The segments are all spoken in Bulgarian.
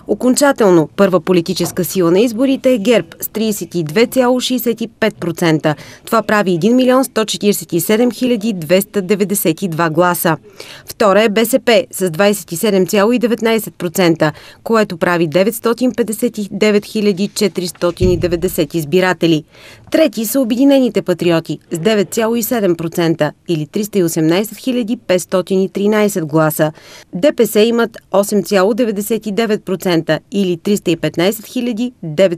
Окончателно първа политическа сила на изборите е ГЕРБ с 32,65%. Това прави 1 147 292 гласа. Втора е БСП с 27,19%, което прави 959 490 избиратели. Трети са Обединените патриоти с 9,7% или 318 513 гласа. ДПС имат 8,99% или 315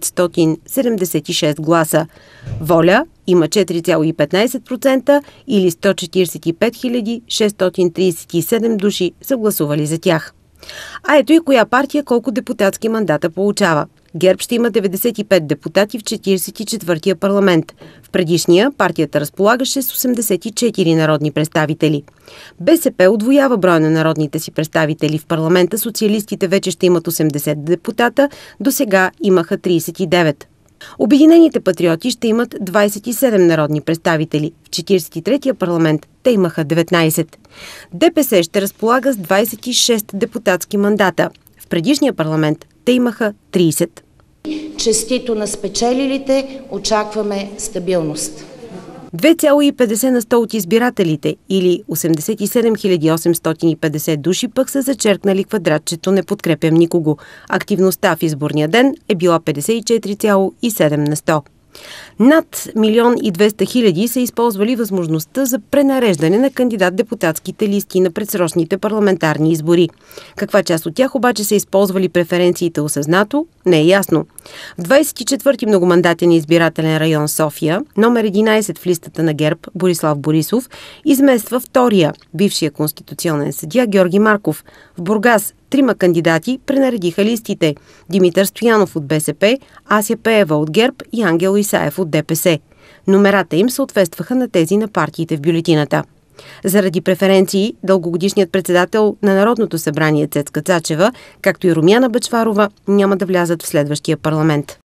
976 гласа. Воля има 4,15% или 145 637 души са гласували за тях. А ето и коя партия колко депутатски мандата получава. ГЕРБ ще има 95 депутати в 44-я парламент. В предишния партията разполагаше с 84 народни представители. БСП удвоява броя на народните си представители. В парламента социалистите вече ще имат 80 депутата, досега имаха 39. Обединените патриоти ще имат 27 народни представители. В 43-я парламент те имаха 19. ДПС ще разполага с 26 депутатски мандата. В предишния парламент те имаха 30. Честито на спечелилите, очакваме стабилност. 2,50 на 100 от избирателите или 87 850 души пък са зачеркнали квадратчето "Не подкрепям никого". Активността в изборния ден е била 54,7 на 100. Над 1 200 000 са използвали възможността за пренареждане на кандидат-депутатските листи на предсрочните парламентарни избори. Каква част от тях обаче са използвали преференциите осъзнато, не е ясно. В 24-ти многомандатен избирателен район София, номер 11 в листата на ГЕРБ Борислав Борисов измества втория, бившия конституционен съдия Георги Марков. В Бургас 3 кандидати пренаредиха листите – Димитър Стоянов от БСП, Ася Пеева от ГЕРБ и Ангел Исаев от ДПС. Номерата им съответстваха на тези на партиите в бюлетината. Заради преференции, дългогодишният председател на Народното събрание Цецка Цачева, както и Румяна Бъчварова, няма да влязат в следващия парламент.